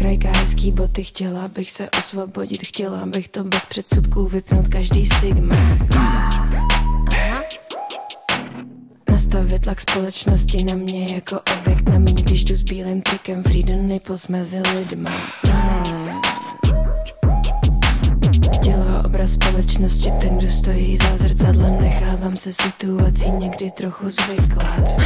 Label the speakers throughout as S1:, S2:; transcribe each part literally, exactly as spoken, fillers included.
S1: krajka, hezký boty. Chtěla bych se osvobodit, chtěla bych to bez předsudků vypnout každý stigma. Nastavit tlak společnosti na mě jako objekt na mě, když jdu s bílým trikem freedom nipples mezi lidma. Dělá obraz společnosti ten, kdo stojí za zrcadlem. Nechávám se situací někdy trochu zvyklat.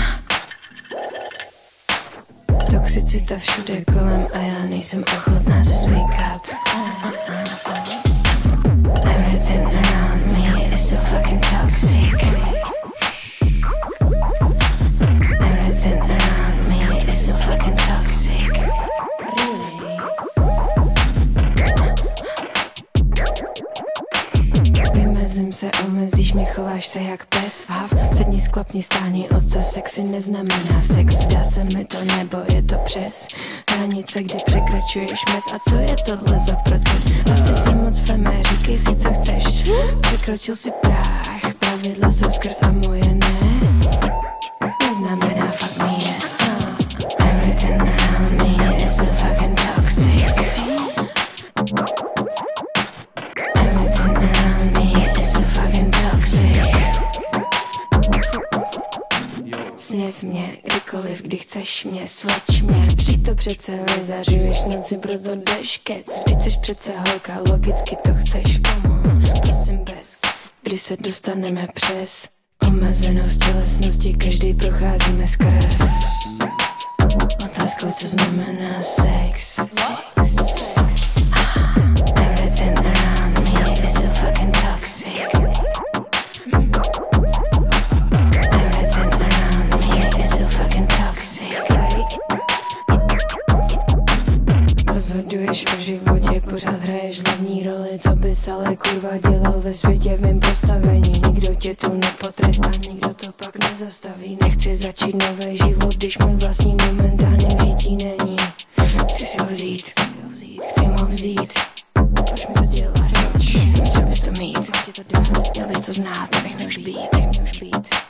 S1: Toxicita všude kolem a já nejsem ochotná se zvykat. Everything around me is so fucking toxic. Everything around me is so fucking toxic. Really? Vymezím se, omezíš mě, chováš se jak pes. Hav, sedni, sklapni, stáni, oco, sexy neznamená sex. Dá se mi to nebo je to přes hranice, kdy překračuješ mez. A co je tohle za proces? Asi jsem moc femé, říkej si, co chceš. Překročil si práh, pravidla jsou skrz a moje ne. Neznamená fuck me yes. Everything around me is so fucking toxic. Everything around me is so fucking toxic. Sněz mě, kdykoliv, kdy chceš mě, sleč mě. Vždyť to přece nezařuješ noci, proto jdeš kec. Vždyť jsi přece holka, logicky to chceš. Come on, prosím bez, kdy se dostaneme přes omezenost tělesnosti, každý procházíme skrz otázkou, co znamená sex. Sex. Everything around me is so fucking toxic. Everything around me is so fucking toxic. Rozhoduješ o životě, pořád hraješ hlavní roli. Co bys ale kurva dělal ve světě v mým postavení? Nikdo tě tu nepotrestá, nikdo to pak nezastaví. Nechci začít nový život, když můj vlastní momentálně k žití není. Chci si ho vzít, chci ho vzít. Proč mi to děláš? Proč? Chtěl bys to mít, měl bys to znát, nech mě už být, nech mě už být.